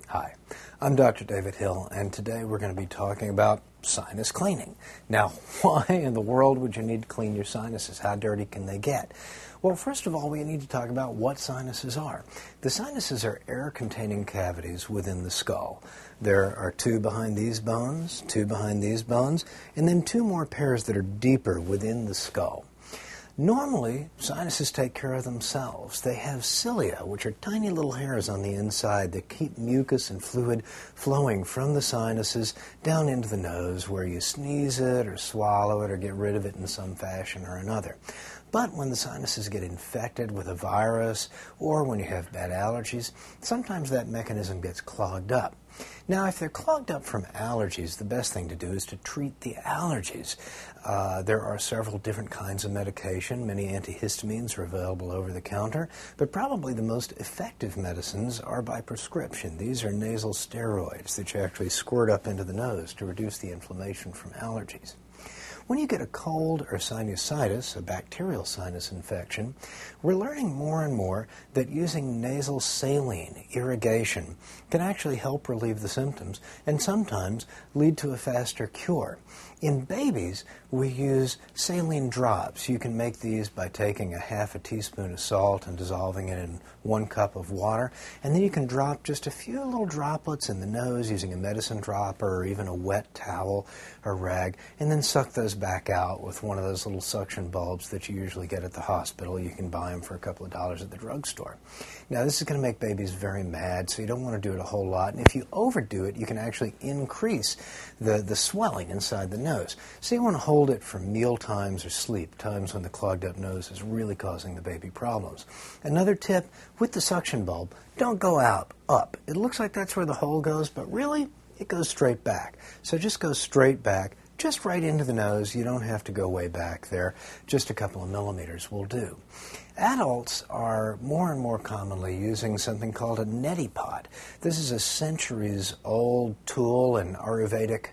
Hi, I'm Dr. David Hill, and today we're going to be talking about sinus cleaning. Now, why in the world would you need to clean your sinuses? How dirty can they get? Well, first of all, we need to talk about what sinuses are. The sinuses are air-containing cavities within the skull. There are two behind these bones, two behind these bones, and then two more pairs that are deeper within the skull. Normally, sinuses take care of themselves. They have cilia, which are tiny little hairs on the inside that keep mucus and fluid flowing from the sinuses down into the nose where you sneeze it or swallow it or get rid of it in some fashion or another. But when the sinuses get infected with a virus or when you have bad allergies, sometimes that mechanism gets clogged up. Now, if they're clogged up from allergies, the best thing to do is to treat the allergies. There are several different kinds of medication. Many antihistamines are available over the counter, but probably the most effective medicines are by prescription. These are nasal steroids that you actually squirt up into the nose to reduce the inflammation from allergies. When you get a cold or sinusitis, a bacterial sinus infection, we're learning more and more that using nasal saline irrigation can actually help relieve the symptoms and sometimes lead to a faster cure. In babies, we use saline drops. You can make these by taking a half a teaspoon of salt and dissolving it in 1 cup of water, and then you can drop just a few little droplets in the nose using a medicine dropper or even a wet towel or rag, and then suck those back out with one of those little suction bulbs that you usually get at the hospital. You can buy them for a couple of dollars at the drugstore. Now, this is going to make babies very mad, so you don't want to do it a whole lot, and if you overdo it, you can actually increase the swelling inside the nose. So you want to hold it for meal times or sleep, times when the clogged up nose is really causing the baby problems. Another tip, with the suction bulb, don't go up. It looks like that's where the hole goes, but really, it goes straight back. So just go straight back, just right into the nose. You don't have to go way back there. Just a couple of millimeters will do. Adults are more and more commonly using something called a neti pot. This is a centuries-old tool in Ayurvedic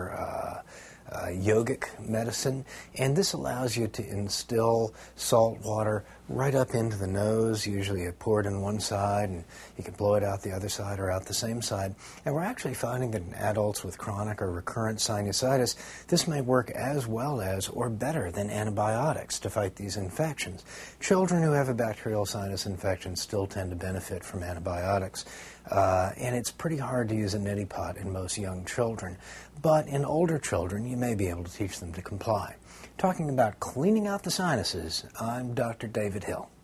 or yogic medicine, and this allows you to instill salt water right up into the nose. Usually you pour it in one side and you can blow it out the other side or out the same side. And we're actually finding that in adults with chronic or recurrent sinusitis, this may work as well as or better than antibiotics to fight these infections. Children who have a bacterial sinus infection still tend to benefit from antibiotics. And it's pretty hard to use a neti pot in most young children. But in older children, you may be able to teach them to comply. Talking about cleaning out the sinuses, I'm Dr. David Hill.